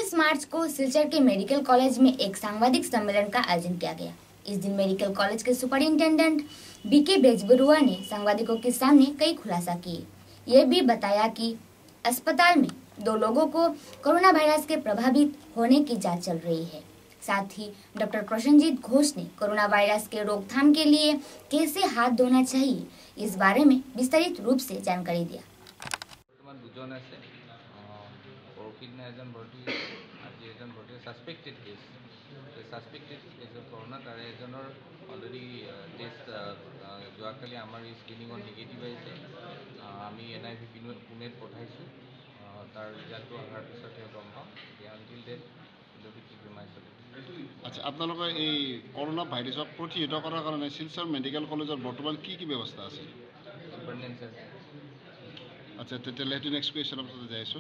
19 मार्च को सिलचर के medical college में एक सांबादिक सम्मेलन का आयोजन किया गया। इस दिन मेडिकल कॉलेज के सुपरिंटेंडेंट बीके बेजबरुआ ने सांबादिकों के सामने कई खुलासा किए। ये भी बताया कि अस्पताल में 2 लोगों को कोरोना वायरस के प्रभावित होने की जांच चल रही है। साथ ही डॉक्टर प्रसन्नजीत घोष ने कोरोना वायरस के रोकथाम के लिए कैसे हाथ धोना चाहिए, इस बारे में विस्तारित रूप से जानकारी दिया। পৰহিদিনা এজন ভৰ্তি আজি এজন ভৰ্তি ছাছপেক্টেড কেছ কৰোণা তাৰে এজনৰ অলৰেডি টেষ্ট যোৱাকালি আমাৰ এই স্ক্ৰিনিঙত নিগেটিভ আহিছে। আমি NIV পুনেত পঠাইছোঁ। তাৰ ৰিজাল্টটো অহাৰ পিছতহে গম পাম। আনটিল ডেট আচ্ছা, আপোনালোকৰ এই কৰোণা ভাইৰাছক প্ৰতিহত কৰাৰ কাৰণে শিলচৰ মেডিকেল কলেজত বৰ্তমান কি ব্যৱস্থা আছে? আচ্ছা, তেতিয়াহ'লে সেইটো নেক্সট কুৱেশ্যনত যাই আছোঁ।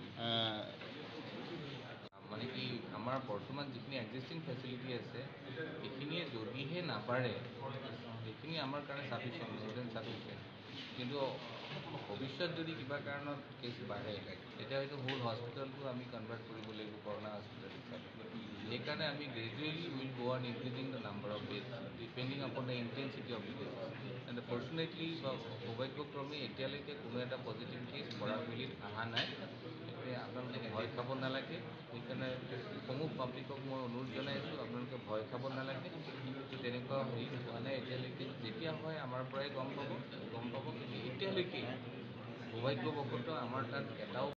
মানে কি আমাৰ বৰ্তমান যিখিনি এক্সিষ্টিং ফেচিলিটি আছে সেইখিনিয়ে যদিহে নাবাঢ়ে সেইখিনি আমাৰ কাৰণে চাফিচিয়েণ্ট, মোৰ দেন চাফিচিয়েণ্ট। কিন্তু ভৱিষ্যত যদি কিবা কাৰণত কেছ বাঢ়ে তেতিয়া হয়তো হোল হস্পিটেলটো আমি কনভাৰ্ট কৰিব লাগিব কৰোণা হস্পিটেল হিচাপে। সেইকাৰণে আমি gradually will go on increasing the number of beds depending upon the intensity of the cases. And fortunately বা সৌভাগ্যক্ৰমে এতিয়ালৈকে কোনো এটা পজিটিভ কেছ বৰাকভেলীত অহা নাই। আপোনালোকে ভয় খাব নালাগে। সেইকাৰণে সমূহ পাব্লিকক মই অনুৰোধ জনাইছোঁ, আপোনালোকে ভয় খাব নালাগে। তেনেকুৱা হেৰি হোৱা নাই এতিয়ালৈকে। যেতিয়া হয় আমাৰ পৰাই গম পাব। কিন্তু এতিয়ালৈকে সৌভাগ্যবশতঃ আমাৰ তাত এটাও